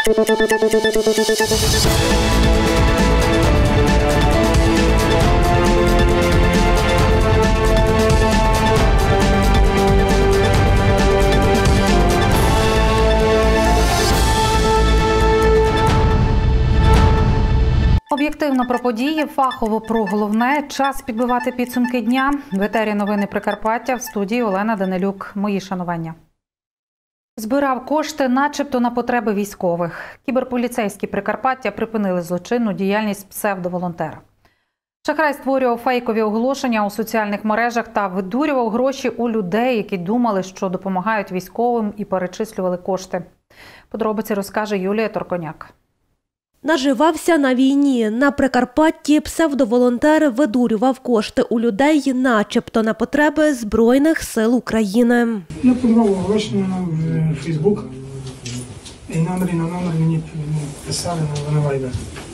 Об'єктивно про події, фахово про головне. Час підбивати підсумки дня. В етері новини Прикарпаття, в студії Олена Данилюк. Мої шанування. Збирав кошти начебто на потреби військових. Кіберполіцейські Прикарпаття припинили злочинну діяльність псевдоволонтера. Шахрай створював фейкові оголошення у соціальних мережах та видурював гроші у людей, які думали, що допомагають військовим, і перечислювали кошти. Подробиці розкаже Юлія Торконяк. Наживався на війні. На Прикарпатті псевдоволонтер видурював кошти у людей, начебто на потреби Збройних сил України. Я подавав оголошення в Фейсбук, і на номер мені писали на Viber.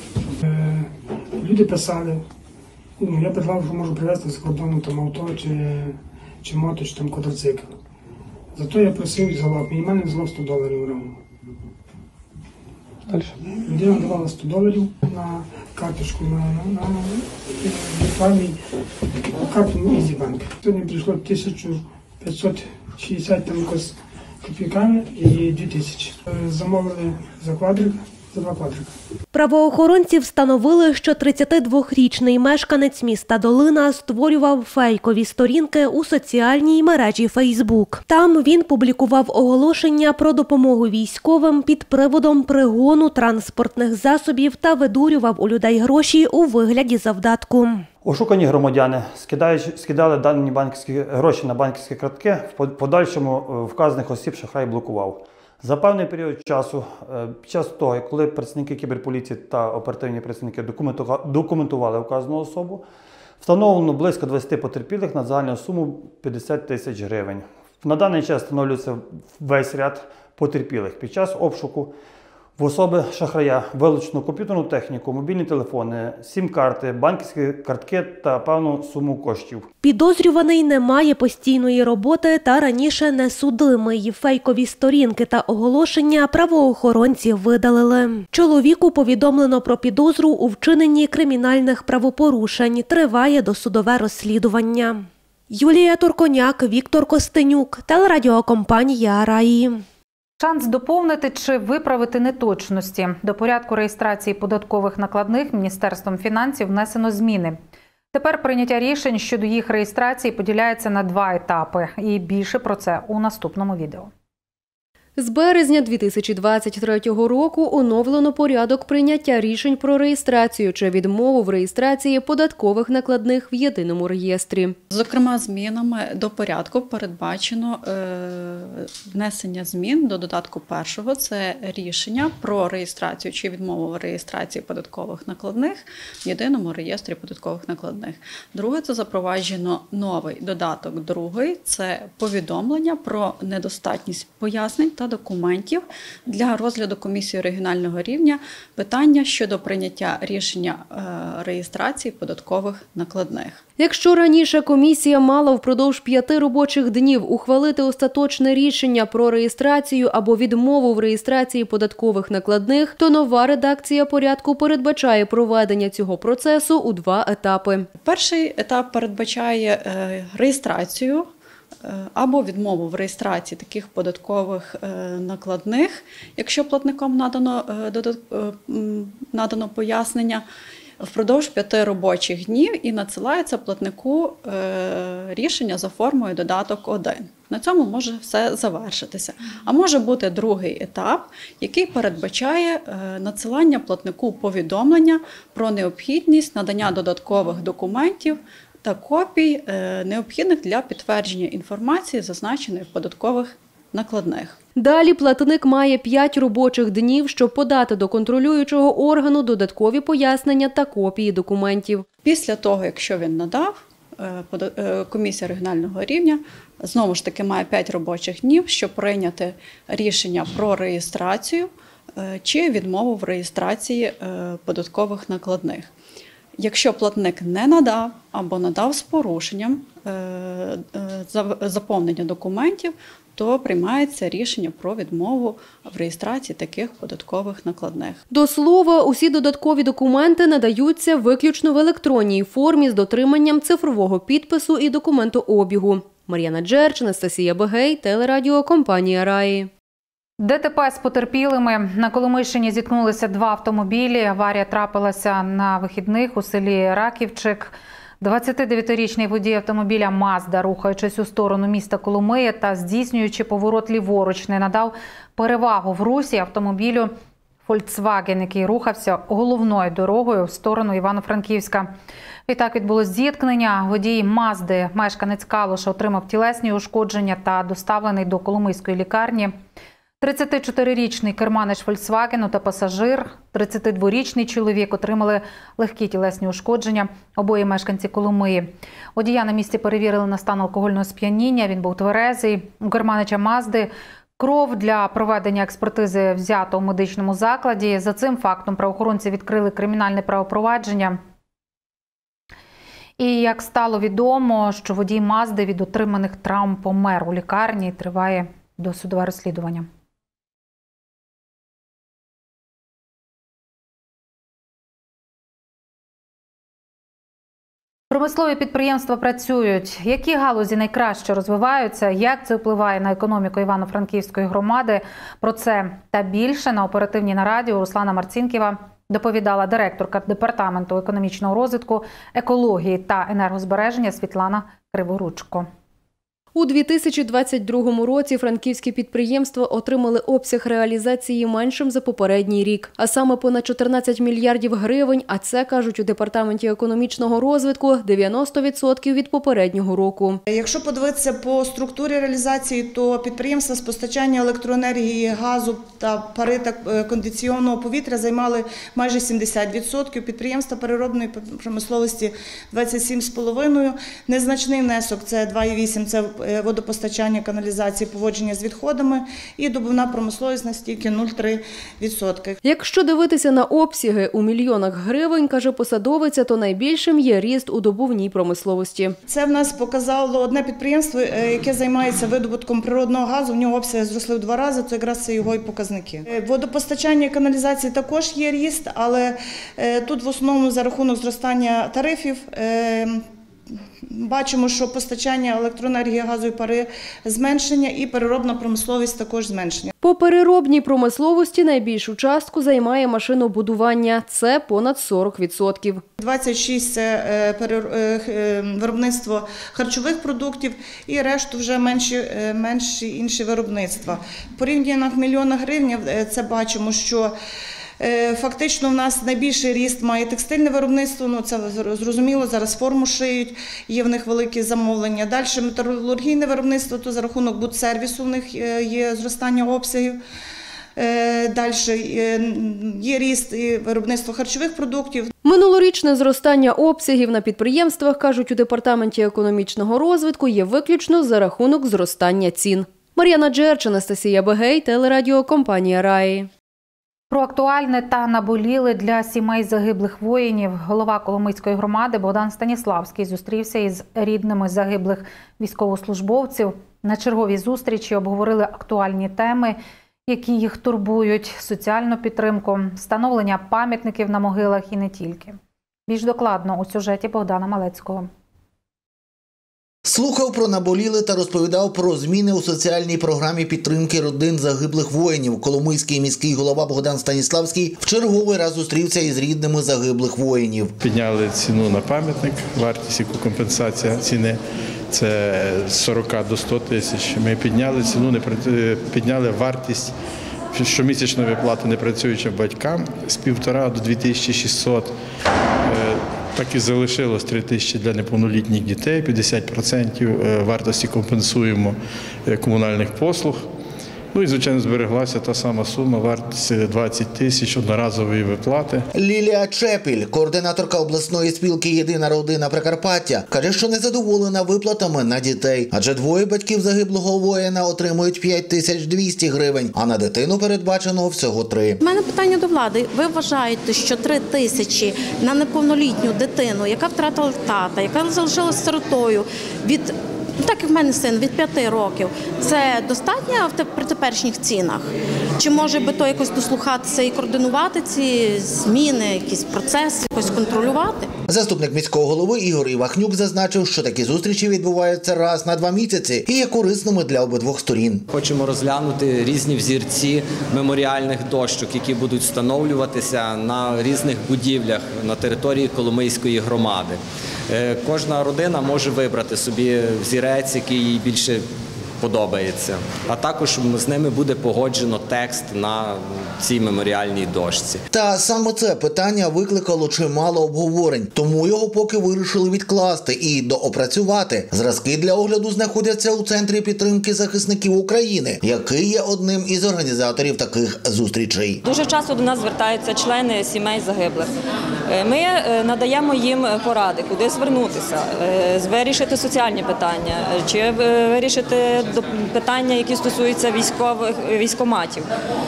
Люди писали, я питав, що можу привезти з кордону там авто, чи мото, чи там квадроцикл. Зато я просив залог, мінімальний залог $100 ровно. Людина давала $100 на карточку, на віртуальний карту EasyBank. Сьогодні прийшло 1560 там якось копійками і 2000. Замовили за квадрик, за 2 квадрика. Правоохоронці встановили, що 32-річний мешканець міста Долина створював фейкові сторінки у соціальній мережі Фейсбук. Там він публікував оголошення про допомогу військовим під приводом пригону транспортних засобів та видурював у людей гроші у вигляді завдатку. Ошукані громадяни скидали дані банківські гроші на банківські картки, в подальшому вказаних осіб шахрай блокував. За певний період часу, під час того, коли працівники кіберполіції та оперативні працівники документували вказану особу, встановлено близько 20 потерпілих на загальну суму 50 тисяч гривень. На даний час встановлюється весь ряд потерпілих. Під час обшуку в особи шахрая вилучено комп'ютерну техніку, мобільні телефони, сім-карти, банківські картки та певну суму коштів. Підозрюваний не має постійної роботи та раніше не судимий. Фейкові сторінки та оголошення правоохоронці видалили. Чоловіку повідомлено про підозру у вчиненні кримінальних правопорушень. Триває досудове розслідування. Юлія Торконяк, Віктор Костенюк, телерадіокомпанія «Раї». Шанс доповнити чи виправити неточності. До порядку реєстрації податкових накладних Міністерством фінансів внесено зміни. Тепер прийняття рішень щодо їх реєстрації поділяється на 2 етапи. І більше про це у наступному відео. З березня 2023 року оновлено порядок прийняття рішень про реєстрацію чи відмову в реєстрації податкових накладних в єдиному реєстрі. Зокрема, змінами до порядку передбачено внесення змін до додатку 1. Це рішення про реєстрацію чи відмову в реєстрації податкових накладних в єдиному реєстрі податкових накладних. Друге – це запроваджено новий додаток 2. Це повідомлення про недостатність пояснень та документів для розгляду комісії регіонального рівня питання щодо прийняття рішення реєстрації податкових накладних. Якщо раніше комісія мала впродовж 5 робочих днів ухвалити остаточне рішення про реєстрацію або відмову в реєстрації податкових накладних, то нова редакція порядку передбачає проведення цього процесу у 2 етапи. Перший етап передбачає реєстрацію або відмову в реєстрації таких податкових накладних, якщо платником надано пояснення, впродовж 5 робочих днів і надсилається платнику рішення за формою додаток 1. На цьому може все завершитися. А може бути другий етап, який передбачає надсилання платнику повідомлення про необхідність надання додаткових документів та копій, необхідних для підтвердження інформації, зазначеної в податкових накладних. Далі платник має 5 робочих днів, щоб подати до контролюючого органу додаткові пояснення та копії документів. Після того, якщо він надав, комісія регіонального рівня знову ж таки має 5 робочих днів, щоб прийняти рішення про реєстрацію чи відмову в реєстрації податкових накладних. Якщо платник не надав або надав з порушенням заповнення документів, то приймається рішення про відмову в реєстрації таких податкових накладних. До слова, усі додаткові документи надаються виключно в електронній формі з дотриманням цифрового підпису і документообігу. Мар'яна Джерч, Анастасія Бегей, телерадіокомпанія «Раї». ДТП з потерпілими. На Коломийщині зіткнулися два автомобілі. Аварія трапилася на вихідних у селі Раківчик. 29-річний водій автомобіля «Мазда», рухаючись у сторону міста Коломия та здійснюючи поворот ліворуч, не надав перевагу в русі автомобілю «Фольксваген», який рухався головною дорогою в сторону Івано-Франківська. Відтак відбулось зіткнення. Водій «Мазди», мешканець Калуша, отримав тілесні ушкодження та доставлений до Коломийської лікарні. 34-річний керманич «Фольксвагену» та пасажир, 32-річний чоловік отримали легкі тілесні ушкодження, обоє мешканці Коломиї. Водія на місці перевірили на стан алкогольного сп'яніння, він був тверезий. У керманича «Мазди» кров для проведення експертизи взято у медичному закладі. За цим фактом правоохоронці відкрили кримінальне правопровадження. І як стало відомо, що водій «Мазди» від отриманих травм помер у лікарні, триває досудове розслідування. Промислові підприємства працюють. Які галузі найкраще розвиваються? Як це впливає на економіку Івано-Франківської громади? Про це та більше на оперативній нараді у Руслана Марцінкєва доповідала директорка Департаменту економічного розвитку, екології та енергозбереження Світлана Криворучко. У 2022 році франківські підприємства отримали обсяг реалізації меншим за попередній рік, а саме понад 14 мільярдів гривень, а це, кажуть у Департаменті економічного розвитку, 90% від попереднього року. Якщо подивитися по структурі реалізації, то підприємства з постачання електроенергії, газу та пари та кондиційного повітря займали майже 70%, підприємства переробної промисловості – 27,5%, незначний внесок – це 2,8%, це водопостачання, каналізації, поводження з відходами, і добувна промисловість на стільки 0,3%. Якщо дивитися на обсяги у мільйонах гривень, каже посадовиця, то найбільшим є ріст у добувній промисловості. Це в нас показало одне підприємство, яке займається видобутком природного газу, в нього обсяги зросли в 2 рази, то якраз це його і показники. Водопостачання і каналізації також є ріст, але тут в основному за рахунок зростання тарифів. Бачимо, що постачання електроенергії, газу і пари зменшення, і переробна промисловість також зменшення. По переробній промисловості найбільшу частку займає машинобудування – це понад 40%. 26% – це виробництво харчових продуктів, і решту вже менші інші виробництва. В порівнянні мільйонах гривень це бачимо, що фактично в нас найбільший ріст має текстильне виробництво, це зрозуміло, зараз форму шиють, є в них великі замовлення. Далі металургійне виробництво, то за рахунок будсервісу в них є зростання обсягів. Далі є ріст і виробництво харчових продуктів. Минулорічне зростання обсягів на підприємствах, кажуть у Департаменті економічного розвитку, є виключно за рахунок зростання цін. Мар'яна Джерч, Анастасія Бегей, телерадіокомпанія «Раї». Про актуальне та наболіле для сімей загиблих воїнів. Голова Коломийської громади Богдан Станіславський зустрівся із рідними загиблих військовослужбовців. На черговій зустрічі обговорили актуальні теми, які їх турбують, соціальну підтримку, встановлення пам'ятників на могилах і не тільки. Більш докладно у сюжеті Богдана Малецького. Слухав про наболіле та розповідав про зміни у соціальній програмі підтримки родин загиблих воїнів. Коломийський міський голова Богдан Станіславський в черговий раз зустрівся із рідними загиблих воїнів. Підняли ціну на пам'ятник, вартість, яку компенсація ціни – це з 40 до 100 тисяч. Ми підняли ціну, підняли вартість щомісячної виплати непрацюючим батькам з 1,5 до 2600. Так і залишилось 3 тисячі для неповнолітніх дітей, 50% вартості компенсуємо комунальних послуг. Ну і, звичайно, збереглася та сама сума, вартість 20 тисяч одноразової виплати. Лілія Чепіль, координаторка обласної спілки «Єдина родина Прикарпаття», каже, що незадоволена виплатами на дітей. Адже 2 батьків загиблого воїна отримують 5200 гривень, а на дитину передбачено всього 3. У мене питання до влади. Ви вважаєте, що 3 тисячі на неповнолітню дитину, яка втратила тата, яка залишилась сиротою, від Так як в мене син від 5 років, це достатньо при теперішніх цінах? Чи може би то якось дослухатися і координувати ці зміни, якісь процеси, якось контролювати? Заступник міського голови Ігор Івахнюк зазначив, що такі зустрічі відбуваються раз на 2 місяці і є корисними для обидвох сторін. Хочемо розглянути різні взірці меморіальних дощок, які будуть встановлюватися на різних будівлях на території Коломийської громади. Кожна родина може вибрати собі взірець, який їй більше подобається. А також з ними буде погоджено текст на цій меморіальній дошці. Та саме це питання викликало чимало обговорень, тому його поки вирішили відкласти і доопрацювати. Зразки для огляду знаходяться у Центрі підтримки захисників України, який є одним із організаторів таких зустрічей. Дуже часто до нас звертаються члени сімей загиблих. Ми надаємо їм поради, куди звернутися, вирішити соціальні питання, чи вирішити питання, які стосуються військкоматів.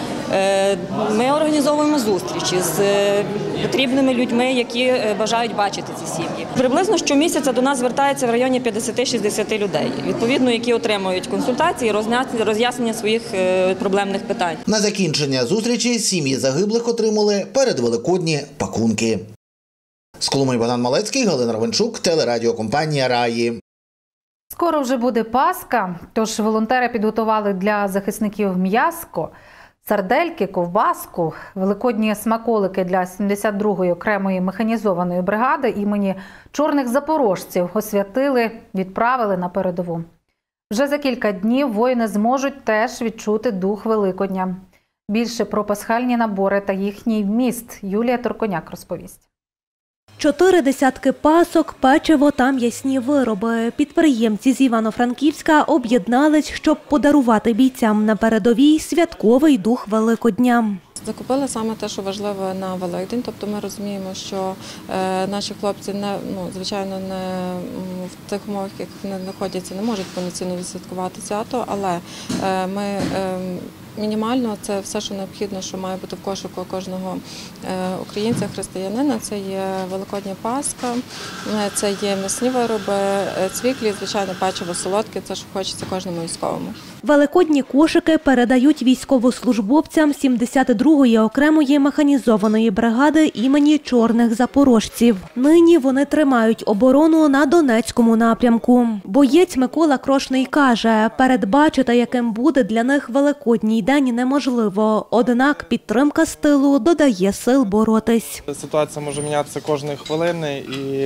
Ми організовуємо зустрічі з потрібними людьми, які бажають бачити ці сім'ї. Приблизно щомісяця до нас звертається в районі 50-60 людей, відповідно, які отримують консультації, роз'яснення своїх проблемних питань. На закінчення зустрічі сім'ї загиблих отримали передвеликодні пакунки. З Коломиї Богдан Малецький, Галина Ровенчук, телерадіокомпанія «Раї». Скоро вже буде Пасха, тож волонтери підготували для захисників м'яско, сардельки, ковбаску, великодні смаколики для 72-ї окремої механізованої бригади імені чорних запорожців освятили, відправили на передову. Вже за кілька днів воїни зможуть теж відчути дух Великодня. Більше про пасхальні набори та їхній вміст Юлія Торконяк розповість. 4 десятки пасок, печиво та м'ясні вироби. Підприємці з Івано-Франківська об'єднались, щоб подарувати бійцям на передовій святковий дух Великодня. Закупили саме те, що важливо на Великдень, тобто ми розуміємо, що наші хлопці, звичайно, не в тих умовах, в яких вони знаходяться, не можуть повноцінно відсвяткувати свято, але ми мінімально це все, що необхідно, що має бути в кошику кожного українця, християнина. Це є Великодня Пасха, це є м'ясні вироби, цвіклі, звичайно, печиво солодке, це що хочеться кожному військовому. Великодні кошики передають військовослужбовцям 72-ї окремої механізованої бригади імені чорних запорожців. Нині вони тримають оборону на Донецькому напрямку. Боєць Микола Крошний каже, передбачити, яким буде для них Великодній день, неможливо. Однак підтримка з тилу додає сил боротись. Ситуація може мінятися кожної хвилини і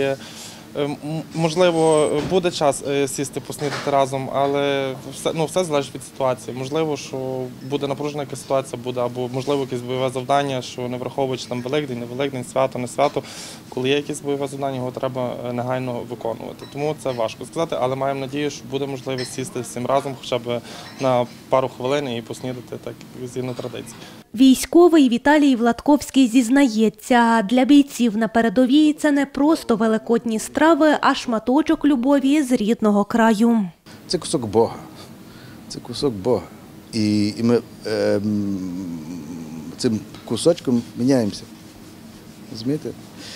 можливо, буде час сісти, поснідати разом, але все залежить від ситуації. Можливо, що буде напружена якась ситуація, або можливо якесь бойове завдання, що не враховуючи там Великдень, не Великдень, свято, не свято. Коли є якесь бойове завдання, його треба негайно виконувати. Тому це важко сказати, але маємо надію, що буде можливість сісти всім разом хоча б на пару хвилин і поснідати так згідно традиції. Військовий Віталій Владковський зізнається, для бійців на передовій це не просто великодні страви, а шматочок любові з рідного краю. Це кусок Бога. Це кусок Бога. І ми цим кусочком міняємося. Розумієте?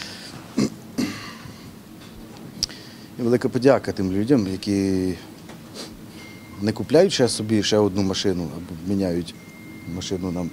І велика подяка тим людям, які не купляють собі ще одну машину або міняють машину нам,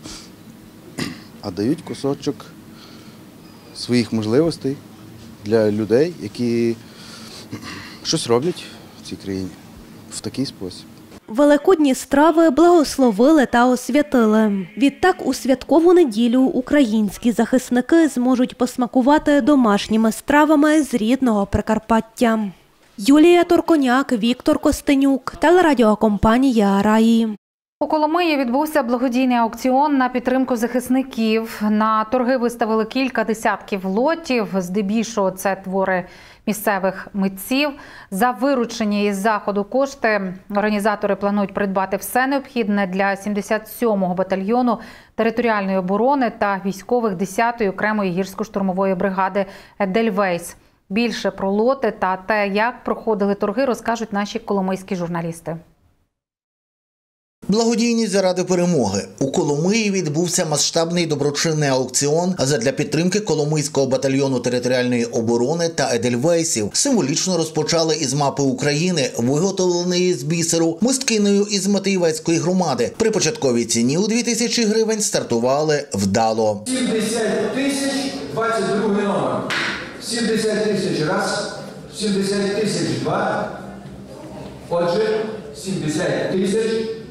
а дають кусочок своїх можливостей для людей, які щось роблять в цій країні в такий спосіб. Великодні страви благословили та освятили. Відтак у святкову неділю українські захисники зможуть посмакувати домашніми стравами з рідного Прикарпаття. Юлія Торконяк, Віктор Костенюк, телерадіокомпанія «Раї». У Коломиї відбувся благодійний аукціон на підтримку захисників. На торги виставили кілька десятків лотів, здебільшого це твори місцевих митців. За виручені із заходу кошти організатори планують придбати все необхідне для 77-го батальйону територіальної оборони та військових 10-ї окремої гірсько-штурмової бригади «Едельвейс». Більше про лоти та те, як проходили торги, розкажуть наші коломийські журналісти. Благодійність заради перемоги. У Коломиї відбувся масштабний доброчинний аукціон задля підтримки Коломийського батальйону територіальної оборони та едельвейсів. Символічно розпочали із мапи України, виготовленої з бісеру, мисткинею із Матеївецької громади. При початковій ціні у 2000 гривень стартували вдало. 70 тисяч, 22 номер. 70 тисяч раз, 70 тисяч два. Отже, 70 тисяч.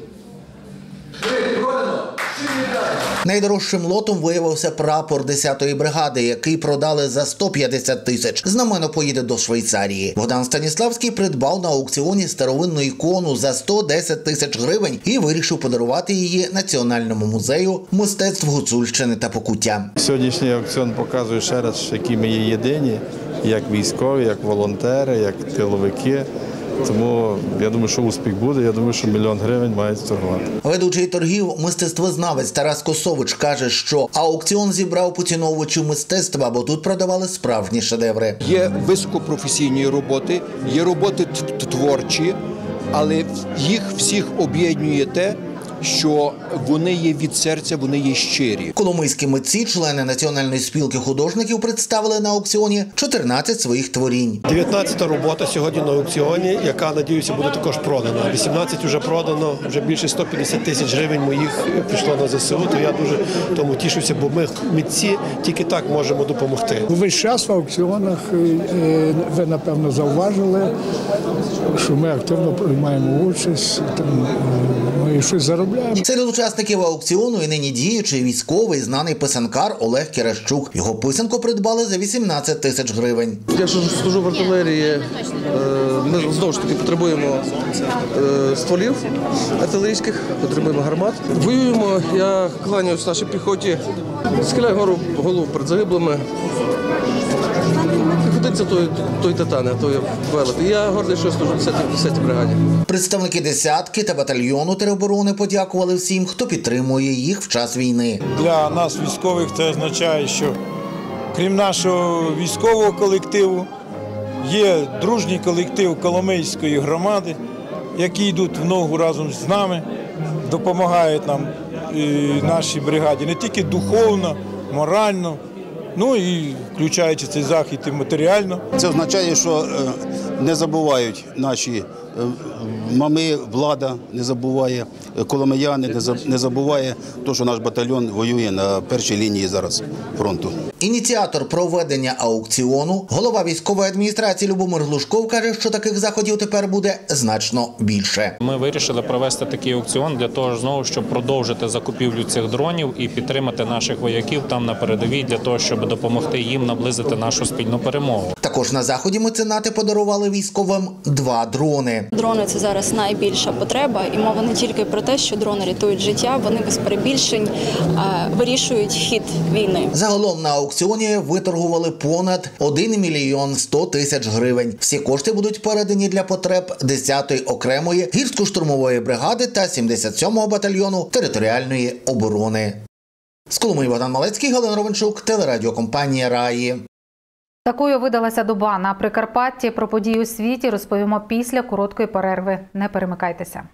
Продано. Найдорожчим лотом виявився прапор 10-ї бригади, який продали за 150 тисяч. Знамено поїде до Швейцарії. Богдан Станіславський придбав на аукціоні старовинну ікону за 110 тисяч гривень і вирішив подарувати її Національному музею мистецтв Гуцульщини та Покуття. Сьогоднішній аукціон показує ще раз, які ми є єдині, як військові, як волонтери, як тиловики. Тому я думаю, що успіх буде, я думаю, що 1 мільйон гривень мають торгувати. Ведучий торгів, мистецтвознавець Тарас Косович каже, що аукціон зібрав поціновувачів мистецтва, бо тут продавали справжні шедеври. Є високопрофесійні роботи, є роботи творчі, але їх всіх об'єднує те, що вони є від серця, вони є щирі. Коломийські митці, члени Національної спілки художників, представили на аукціоні 14 своїх творінь. 19-та робота сьогодні на аукціоні, яка, надіюся, буде також продана. 18 вже продано, вже більше 150 тисяч гривень моїх пішло на ЗСУ, то я дуже тому тішуся, бо ми, митці, тільки так можемо допомогти. Весь час в аукціонах ви, напевно, зауважили, що ми активно приймаємо участь, ми щось заробляємо. Серед учасників аукціону і нині діючий військовий, знаний писанкар Олег Кіращук. Його писанку придбали за 18 тисяч гривень. Я служу в артилерії, ми знову ж таки потребуємо стволів артилерійських, потребуємо гармат. Воюємо, я кланяюсь нашій піхоті, схиляю голову перед загиблими. Ходиться той титан, а той велет. Я гордий, що служу в 10-й бригаді. Представники десятки та батальйону тероборони подякували всім, хто підтримує їх в час війни. Для нас, військових, це означає, що крім нашого військового колективу, є дружній колектив Коломийської громади, які йдуть в ногу разом з нами, допомагають нам нашій бригаді не тільки духовно, морально, ну і включаючи цей захід і матеріально. Це означає, що не забувають наші мами, влада не забуває, коломияни не забуває те, що наш батальйон воює на першій лінії зараз фронту. Ініціатор проведення аукціону, голова військової адміністрації Любомир Глушков каже, що таких заходів тепер буде значно більше. Ми вирішили провести такий аукціон для того, знову, щоб продовжити закупівлю цих дронів і підтримати наших вояків там на передовій, для того, щоб допомогти їм наблизити нашу спільну перемогу. Також на заході меценати подарували військовим 2 дрони. Дрони – це зараз найбільша потреба, і мова не тільки про те, що дрони рятують життя, вони без перебільшень вирішують хід війни. Загалом на аукціоні виторгували понад 1 мільйон 100 тисяч гривень. Всі кошти будуть передані для потреб 10-ї окремої гірсько-штурмової бригади та 77-го батальйону територіальної оборони. З Коломиї Богдан Малецький, Галина Ровенчук, телерадіокомпанія «Раї». Такою видалася доба на Прикарпатті. Про події у світі розповімо після короткої перерви. Не перемикайтеся.